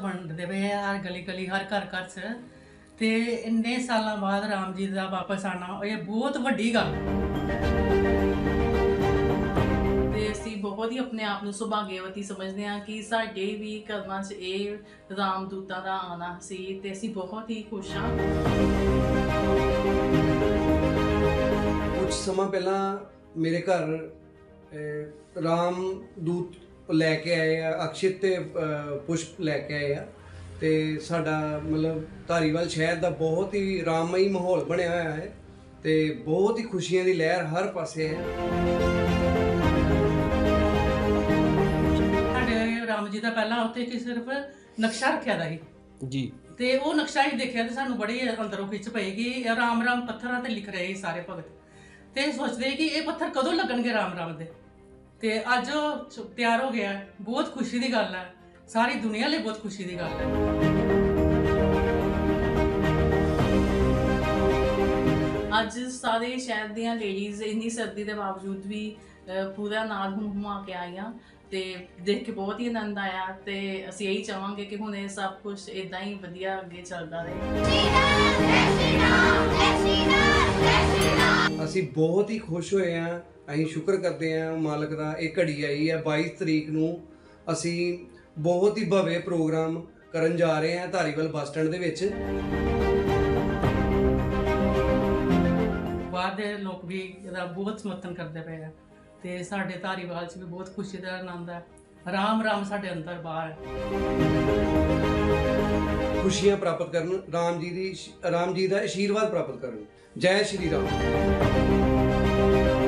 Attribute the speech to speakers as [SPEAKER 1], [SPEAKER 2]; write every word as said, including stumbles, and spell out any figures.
[SPEAKER 1] ਵੰਡਦੇ ਪਏ ਆ ਹਰ ਗਲੀ ਗਲੀ ਹਰ ਘਰ ਘਰ 'ਚ। ਤੇ ਇੰਨੇ ਸਾਲਾਂ ਬਾਅਦ ਰਾਮ ਜੀ ਦਾ ਵਾਪਸ ਆਉਣਾ ਇਹ ਬਹੁਤ ਵੱਡੀ ਗੱਲ ਹੈ।
[SPEAKER 2] ਤੇ ਅਸੀਂ ਬਹੁਤ ਹੀ ਆਪਣੇ ਆਪ ਨੂੰ ਸੁਭਾਗਿਆਵਤੀ ਸਮਝਦੇ ਹਾਂ ਕਿ ਸਾਡੇ ਵੀ ਕਰਮਾਂ 'ਚ ਇਹ ਰਾਮਦੂਤਾਂ ਦਾ ਆਉਣਾ ਸੀ ਤੇ ਅਸੀਂ ਬਹੁਤ ਹੀ ਖੁਸ਼ ਹਾਂ।
[SPEAKER 3] ਕੁਝ ਸਮਾਂ ਪਹਿਲਾਂ ਮੇਰੇ ਘਰ ਅਹ, ਰਾਮ ਦੂਤ ਲੈ ਕੇ ਆਏ ਆ, ਅਕਸ਼ਿਤ ਤੇ ਅਹ, ਪੁਸ਼ਪ ਲੈ ਕੇ ਆਏ ਆ। ਤੇ ਸਾਡਾ ਮਤਲਬ ਧਾਰੀਵਾਲ ਸ਼ਹਿਰ ਦਾ ਬਹੁਤ ਹੀ ਰਾਮਮਈ ਮਾਹੌਲ ਬਣਿਆ ਹੋਇਆ ਹੈ ਤੇ ਬਹੁਤ ਹੀ ਖੁਸ਼ੀਆਂ ਦੀ ਲਹਿਰ ਹਰ ਪਾਸੇ ਹੈ।
[SPEAKER 1] ਸਾਡੇ ਰਾਮ ਜੀ ਦਾ ਪਹਿਲਾਂ ਉੱਥੇ ਕਿ ਸਿਰਫ ਨਕਸ਼ਾ ਰੱਖਿਆ ਦਾ ਸੀ
[SPEAKER 4] ਜੀ,
[SPEAKER 1] ਤੇ ਉਹ ਨਕਸ਼ਾ ਹੀ ਦੇਖਿਆ ਤੇ ਸਾਨੂੰ ਬੜੀ ਅੰਦਰੋਂ ਖਿੱਚ ਪਏਗੀ। ਰਾਮ ਰਾਮ ਪੱਥਰਾਂ ਤੇ ਲਿਖ ਰਹੇ ਸੀ ਸਾਰੇ ਭਗਤ ਤੇ ਸੋਚਦੇ ਕਿ ਇਹ ਪੱਥਰ ਕਦੋਂ ਲੱਗਣਗੇ ਰਾਮ ਰਾਮ ਦੇ। ਤੇ ਅੱਜ ਉਹ ਤਿਆਰ ਹੋ ਗਿਆ, ਬਹੁਤ ਖੁਸ਼ੀ ਦੀ ਗੱਲ ਹੈ, ਸਾਰੀ ਦੁਨੀਆ ਲਈ ਬਹੁਤ ਖੁਸ਼ੀ ਦੀ ਗੱਲ ਹੈ।
[SPEAKER 2] ਅੱਜ ਸਾਰੇ ਸ਼ਹਿਰ ਦੀਆਂ ਲੇਡੀਜ਼ ਇੰਨੀ ਸਰਦੀ ਦੇ ਬਾਵਜੂਦ ਵੀ ਅਹ, ਪੂਰਾ ਨਾਲ ਹੁਮਾ ਕੇ ਆਈਆਂ ਤੇ ਦੇਖ ਕੇ ਬਹੁਤ ਹੀ ਆਨੰਦ ਆਇਆ। ਤੇ ਅਸੀਂ ਇਹੀ ਚਾਹਾਂਗੇ ਕਿ ਹੁਣ ਇਹ ਸਭ ਕੁਝ ਇਦਾਂ ਹੀ ਵਧੀਆ ਅੱਗੇ ਚੱਲਦਾ ਰਹੇ।
[SPEAKER 3] ਅਸੀਂ ਬਹੁਤ ਹੀ ਖੁਸ਼ ਹੋਏ ਹਾਂ। ਅਸੀਂ ਸ਼ੁਕਰ ਕਰਦੇ ਹਾਂ ਮਾਲਕ ਦਾ, ਇਹ ਘੜੀ ਆਈ ਹੈ। ਬਾਈ ਤਰੀਕ ਨੂੰ ਅਸੀਂ ਬਹੁਤ ਹੀ ਭव्य ਪ੍ਰੋਗਰਾਮ ਕਰਨ ਜਾ ਰਹੇ ਹਾਂ ਧਾਰੀਵਾਲ ਬੱਸ ਸਟੈਂਡ ਦੇ ਵਿੱਚ।
[SPEAKER 1] ਬਾਹਰ ਦੇ ਲੋਕ ਵੀ ਇਹਦਾ ਬਹੁਤ ਸਮਰਥਨ ਕਰਦੇ ਪਏ ਆ ਤੇ ਸਾਡੇ ਧਾਰੀਵਾਲ 'ਚ ਵੀ ਬਹੁਤ ਖੁਸ਼ੀ ਦਾ ਆਨੰਦ ਹੈ। ਰਾਮ ਰਾਮ ਸਾਡੇ ਅੰਦਰ ਬਾਹਰ ਹੈ।
[SPEAKER 3] ਖੁਸ਼ੀਆਂ ਪ੍ਰਾਪਤ ਕਰਨ, ਰਾਮ ਜੀ ਦੀ ਰਾਮ ਜੀ ਦਾ ਆਸ਼ੀਰਵਾਦ ਪ੍ਰਾਪਤ ਕਰਨ। ਜੈ ਸ਼੍ਰੀ ਰਾਮ।